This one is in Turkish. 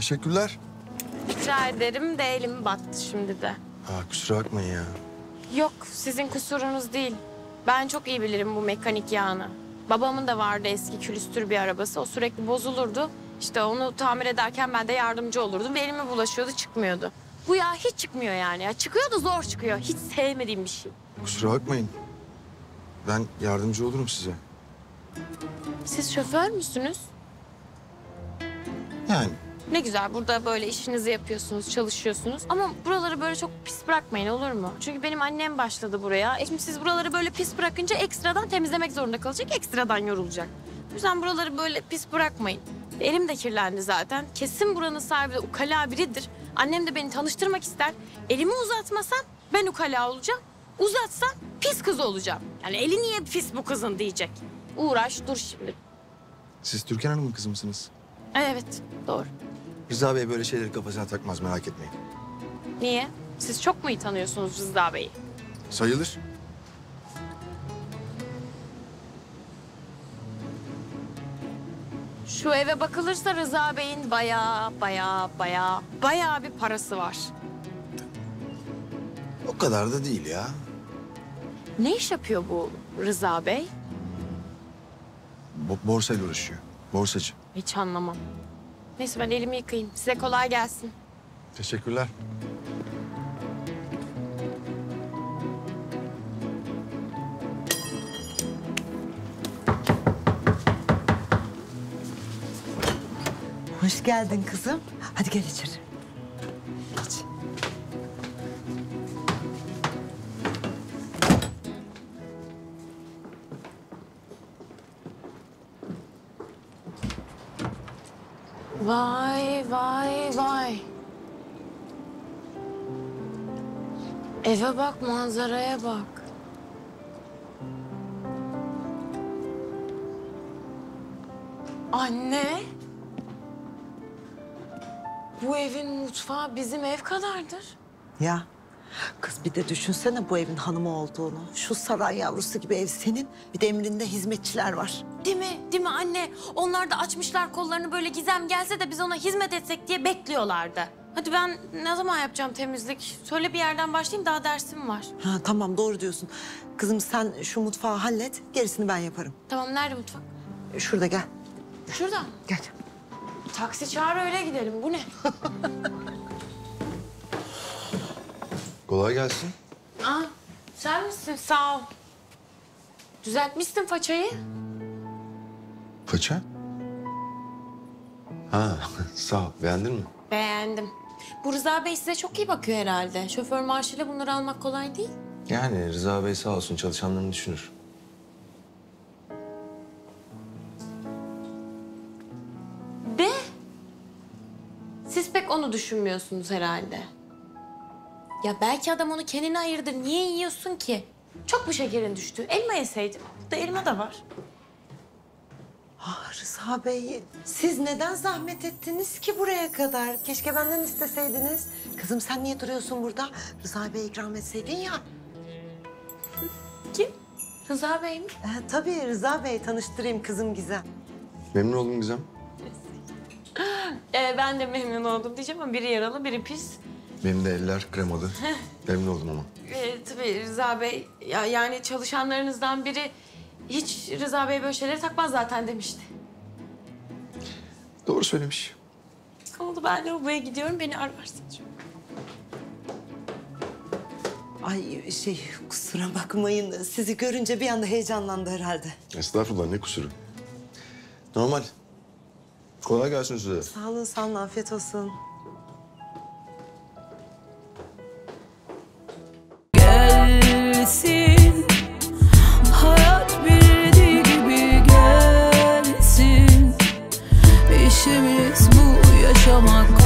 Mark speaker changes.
Speaker 1: Teşekkürler.
Speaker 2: Rica ederim de elim battı şimdi de.
Speaker 1: Kusura bakmayın ya.
Speaker 2: Yok, sizin kusurunuz değil. Ben çok iyi bilirim bu mekanik yağını. Babamın da vardı eski külüstür bir arabası. O sürekli bozulurdu. İşte onu tamir ederken ben de yardımcı olurdum. Ve elime bulaşıyordu, çıkmıyordu. Bu yağ hiç çıkmıyor yani. Ya çıkıyor da zor çıkıyor. Hiç sevmediğim bir şey.
Speaker 1: Kusura bakmayın. Ben yardımcı olurum size.
Speaker 2: Siz şoför müsünüz?
Speaker 1: Yani
Speaker 2: Ne güzel, burada böyle işinizi yapıyorsunuz, çalışıyorsunuz. Ama buraları böyle çok pis bırakmayın, olur mu? Çünkü benim annem başladı buraya. Şimdi siz buraları böyle pis bırakınca ekstradan temizlemek zorunda kalacak, ekstradan yorulacak. O yüzden buraları böyle pis bırakmayın. Elim de kirlendi zaten. Kesin buranın sahibi de ukala biridir. Annem de beni tanıştırmak ister. Elimi uzatmasan ben ukala olacağım. Uzatsan pis kız olacağım. Yani eli niye pis bu kızın diyecek. Uğraş dur şimdi.
Speaker 1: siz Türkan Hanım'ın kızı mısınız?
Speaker 2: Evet, doğru.
Speaker 1: Rıza Bey böyle şeyleri kafasına takmaz, merak etmeyin.
Speaker 2: Niye? Siz çok mu iyi tanıyorsunuz Rıza Bey'i?
Speaker 1: Sayılır.
Speaker 2: Şu eve bakılırsa Rıza Bey'in bayağı bir parası var.
Speaker 1: O kadar da değil ya.
Speaker 2: Ne iş yapıyor bu Rıza Bey?
Speaker 1: Borsayla uğraşıyor. Borsacı.
Speaker 2: Hiç anlamam. Neyse ben elimi yıkayayım. Size kolay gelsin.
Speaker 1: Teşekkürler.
Speaker 3: Hoş geldin kızım. Hadi gel içeri. Geç.
Speaker 2: Vay. Eve bak, manzaraya bak. Anne. Bu evin mutfağı bizim ev kadardır.
Speaker 3: Ya kız bir de düşünsene bu evin hanımı olduğunu. Şu saray yavrusu gibi ev senin. Bir de emrinde hizmetçiler var.
Speaker 2: Değil mi? Değil mi anne? Onlar da açmışlar kollarını böyle Gizem gelse de biz ona hizmet etsek diye bekliyorlardı. Hadi ben ne zaman yapacağım temizlik? Söyle bir yerden başlayayım, daha dersim var.
Speaker 3: Ha, tamam doğru diyorsun. Kızım sen şu mutfağı hallet. Gerisini ben yaparım.
Speaker 2: Tamam, nerede mutfak?
Speaker 3: Şurada gel.
Speaker 2: Şurada.
Speaker 3: Gel.
Speaker 2: Taksi çağır öyle gidelim. Bu ne?
Speaker 1: Kolay gelsin.
Speaker 2: Aa, sen misin? Sağ ol. Düzeltmişsin façayı.
Speaker 1: Paça? Sağ ol. Beğendin mi?
Speaker 2: Beğendim. Bu Rıza Bey size çok iyi bakıyor herhalde. Şoför maaşıyla bunları almak kolay değil.
Speaker 1: Yani Rıza Bey sağ olsun çalışanlarını düşünür.
Speaker 2: De siz pek onu düşünmüyorsunuz herhalde. Ya belki adam onu kendine ayırdır. Niye yiyorsun ki? Çok mu şekerin düştü? Elma yeseydim. Burada elma da var.
Speaker 3: Ah Rıza Bey, siz neden zahmet ettiniz ki buraya kadar? Keşke benden isteseydiniz. Kızım sen niye duruyorsun burada? Rıza Bey'e ikram etseydin ya.
Speaker 2: Kim? Rıza Bey mi?
Speaker 3: Tabii Rıza Bey, tanıştırayım kızım Gizem.
Speaker 1: Memnun oldum Gizem.
Speaker 2: Ben de memnun oldum diyeceğim ama biri yaralı, biri pis.
Speaker 1: Benim de eller kremalı. Memnun oldum ama.
Speaker 2: Tabii Rıza Bey, yani çalışanlarınızdan biri hiç Rıza Bey böyle şeyleri takmaz zaten demişti.
Speaker 1: Doğru söylemiş.
Speaker 2: Oldu, ben lavaboya gidiyorum, beni ararsın.
Speaker 3: Ay kusura bakmayın. Sizi görünce bir anda heyecanlandı herhalde.
Speaker 1: Estağfurullah, ne kusuru. Normal. Kolay gelsin size.
Speaker 3: Sağ olun, afiyet olsun.
Speaker 4: Gelsin, hayat bildiği gibi gelsin. İşimiz bu, yaşamak